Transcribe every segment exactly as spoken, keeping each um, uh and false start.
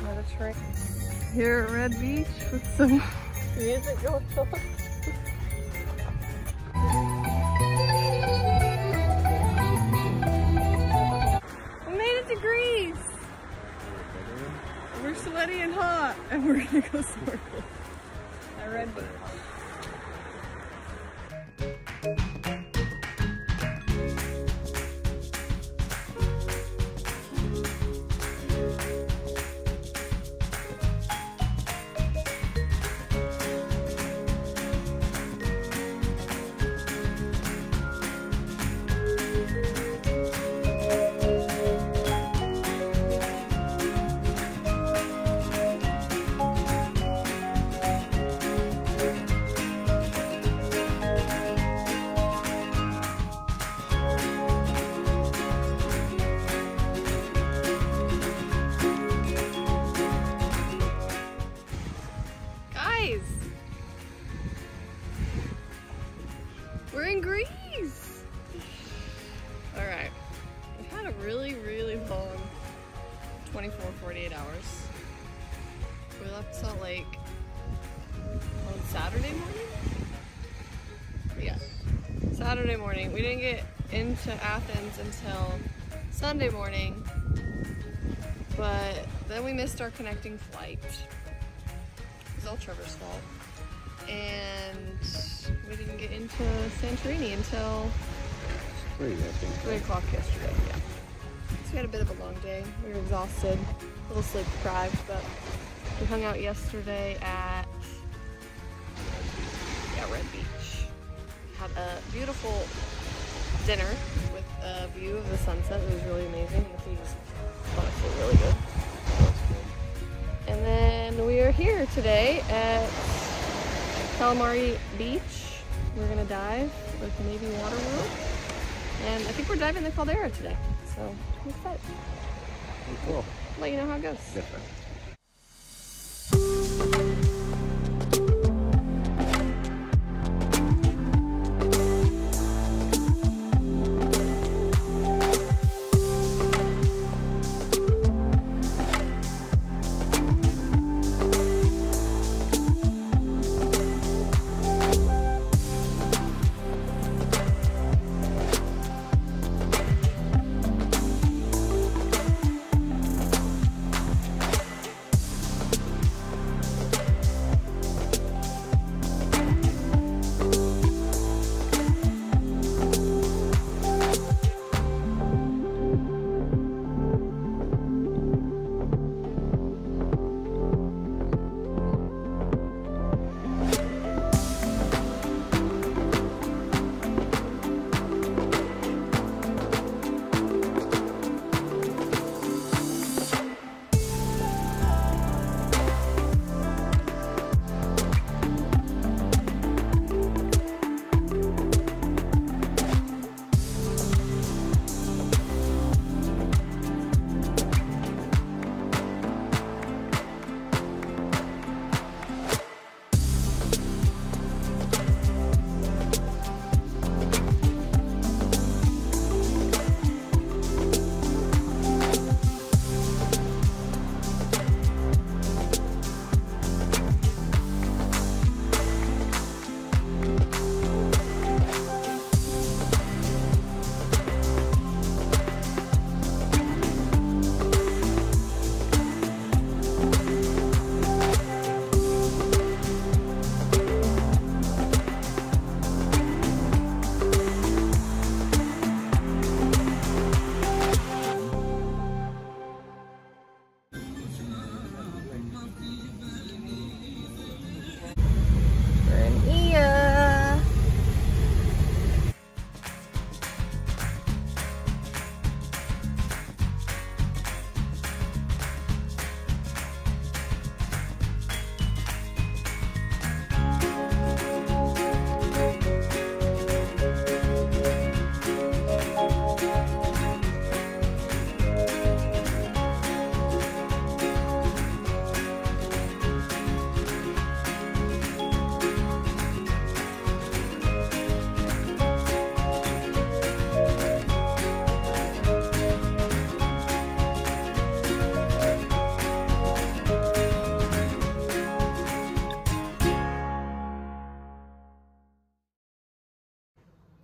Mediterranean. Here at Red Beach with some music going on. We made it to Greece! We're sweaty and hot, and we're gonna go snorkel at Red Beach. We're in Greece! Alright, we had a really, really long twenty-four, forty-eight hours. We left Salt Lake on Saturday morning? Yeah, Saturday morning. We didn't get into Athens until Sunday morning, but then we missed our connecting flight. It was all Trevor's fault. And we didn't get into Santorini until three, I think. three o'clock yesterday, yeah. So we had a bit of a long day. We were exhausted, a little sleep deprived, but we hung out yesterday at yeah, Red Beach. Had a beautiful dinner with a view of the sunset. It was really amazing. The food was honestly really good. And then we are here today at Calamari Beach. We're gonna dive with Navy Water World, and I think we're diving the Caldera today, so I'm excited. Cool. I'll let you know how it goes. Different.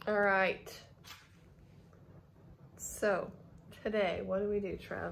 All right. So, today, what do we do, Trev?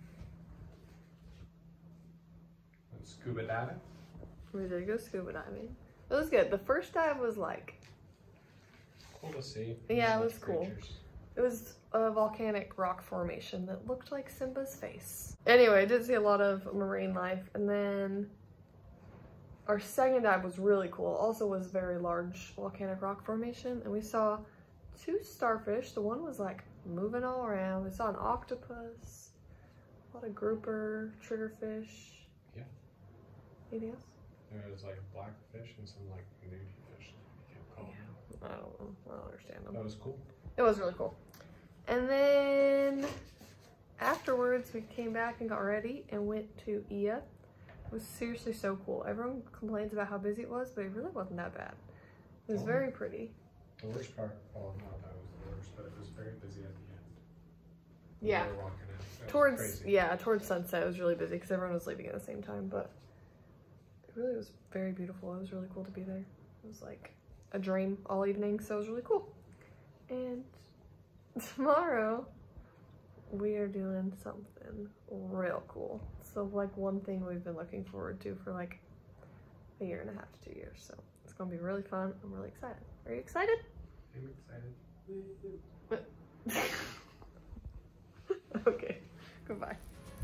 Scuba diving? We did go scuba diving. It was good. The first dive was like... Cool to see. Yeah, it was Like cool. creatures. It was a volcanic rock formation that looked like Simba's face. Anyway, I did see a lot of marine life, and then our second dive was really cool. Also was a very large volcanic rock formation, and we saw two starfish. The one was like moving all around. We saw an octopus, a lot of grouper, triggerfish. Yeah. Anything else? There was like a blackfish and some like nudie fish. I can't call them. I don't know. I don't understand them. That was cool. It was really cool. And then afterwards, we came back and got ready and went to I A. It was seriously so cool. Everyone complains about how busy it was, but it really wasn't that bad. It was Oh. very pretty. The worst part, well, not that was the worst, but it was very busy at the end. Yeah. We were walking in. That was Towards, crazy. yeah, towards sunset, it was really busy because everyone was leaving at the same time, but it really was very beautiful. It was really cool to be there. It was like a dream all evening, so it was really cool. And tomorrow, we are doing something real cool. So like one thing we've been looking forward to for like a year and a half to two years. So it's gonna be really fun. I'm really excited. Are you excited? I'm excited. Okay, goodbye.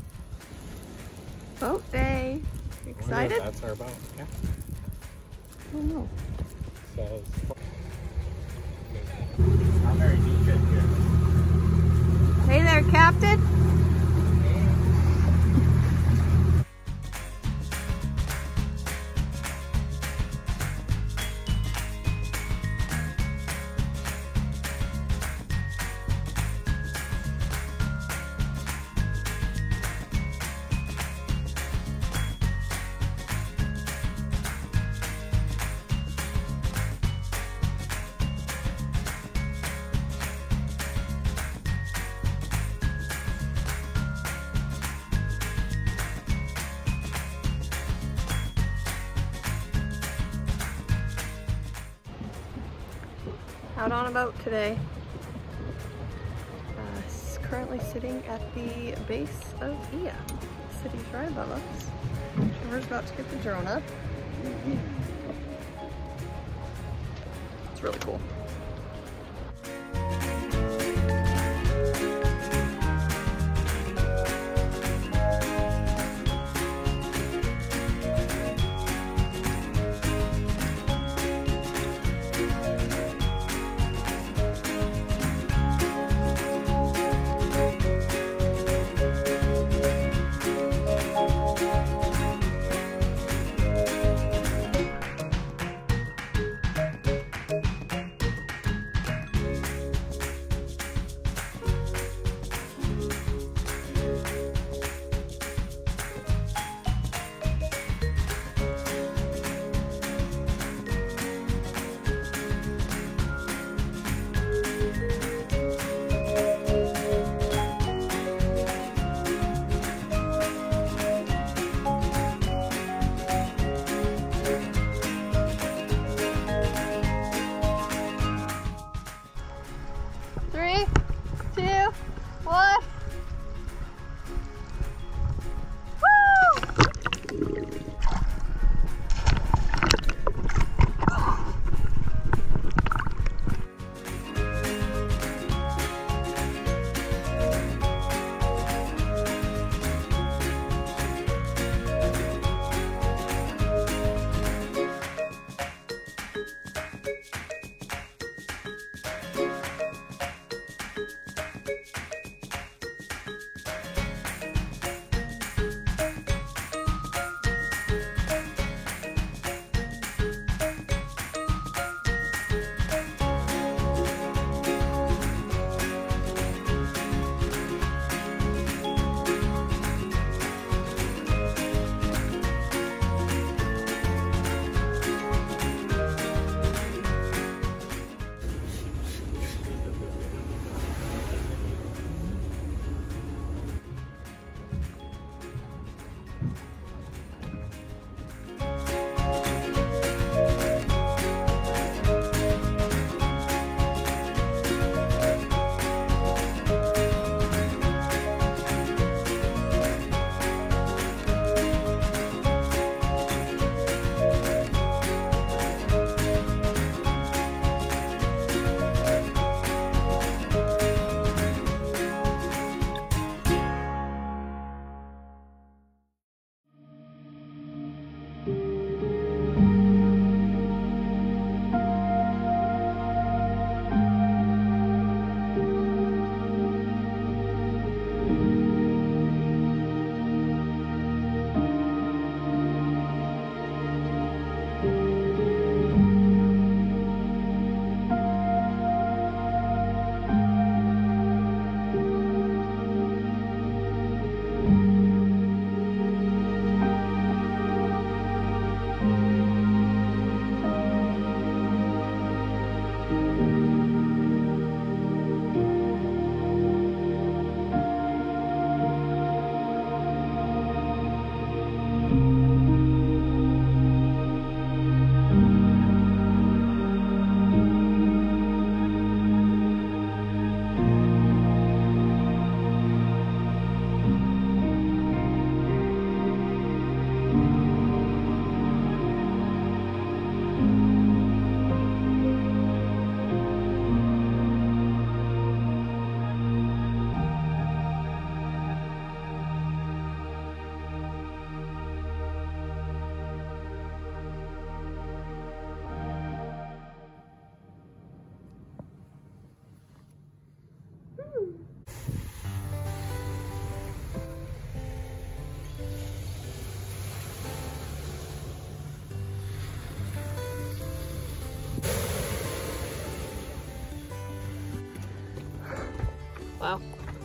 Boat day. You excited? That's our boat. Yeah. Oh no. Says. Not very deep in here. Hey there, Captain. Out on a boat today. Uh, s- currently sitting at the base of I A. The city's right above us. Trevor's about to get the drone up. It's really cool. Wow.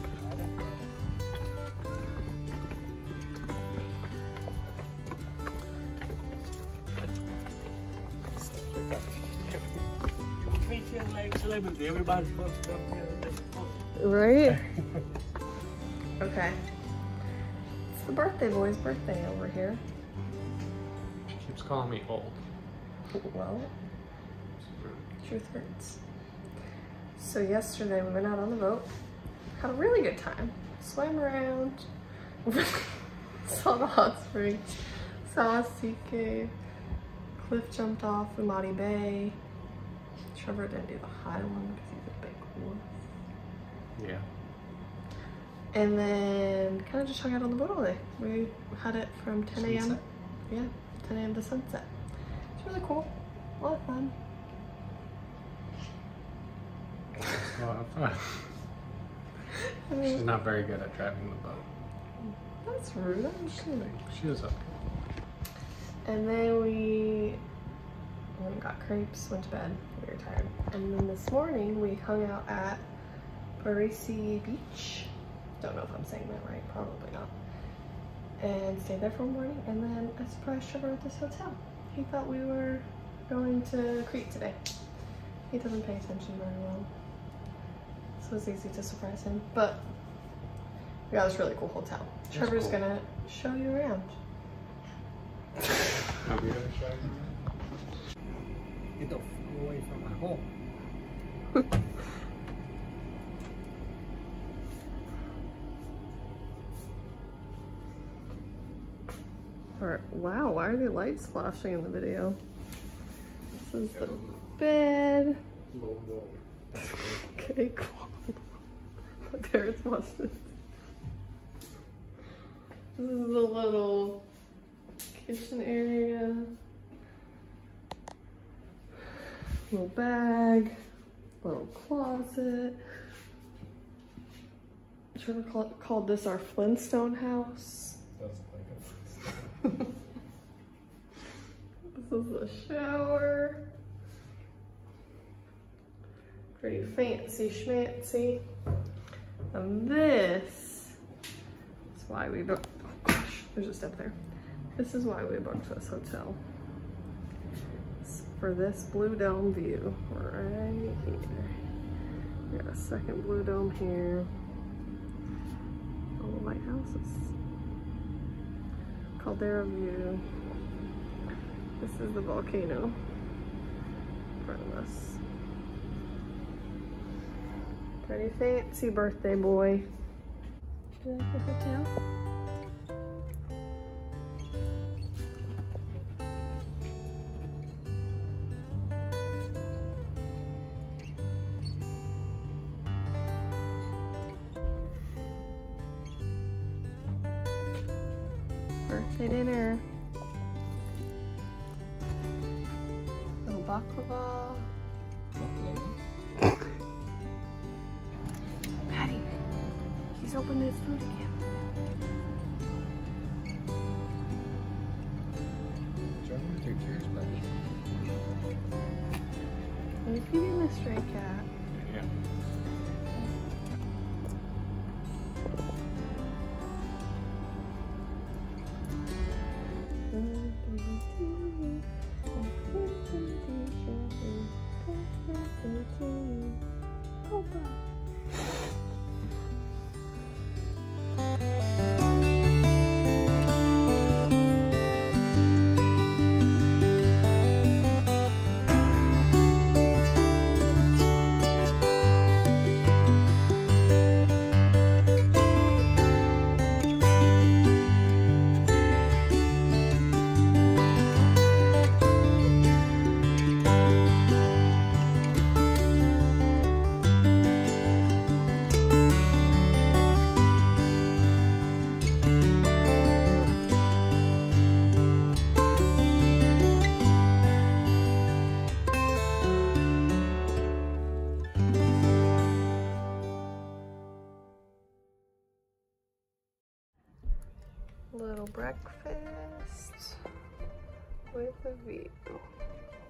Everybody's supposed to come here. Right? Okay. It's the birthday boy's birthday over here. Keeps calling me old. Well, truth hurts. So yesterday we went out on the boat, had a really good time, swam around, saw the hot springs, saw a sea cave, cliff jumped off Umati Bay. Trevor didn't do the high one because he's a big wolf. Yeah. And then kind of just hung out on the boat all day. We had it from ten A M Yeah, ten A M to sunset. It's really cool, a lot of fun. It's a lot of fun. She's not very good at driving the boat. That's rude. I'm just kidding. She was okay. And then we went and got crepes, went to bed. We were tired. And then this morning we hung out at Parisi Beach. Don't know if I'm saying that right. Probably not. And stayed there for a morning. And then I surprised Trevor at this hotel. He thought we were going to Crete today. He doesn't pay attention very well. So it's easy to surprise him. But we got this really cool hotel. That's Trevor's cool. gonna show you around. Are we gonna show you? Get the f away from my home. Or, wow, why are the lights flashing in the video? This is the bed. Whoa, whoa. Okay, cool. My parents watched this. This is the little kitchen area. Little bag. Little closet. Trevor call, called this our Flintstone house. Doesn't like it. This is the shower. Pretty fancy schmancy. And this is why we booked, oh gosh, there's a step there. This is why we booked this hotel. It's for this blue dome view right here. We got a second blue dome here. All the lighthouses. Caldera view. This is the volcano in front of us. Pretty fancy birthday boy. Do you like the hotel? Birthday dinner. Little baklava. Patty, he's opened his food again. With your tears, buddy. He's feeding the stray cat. Yeah. little breakfast with a view.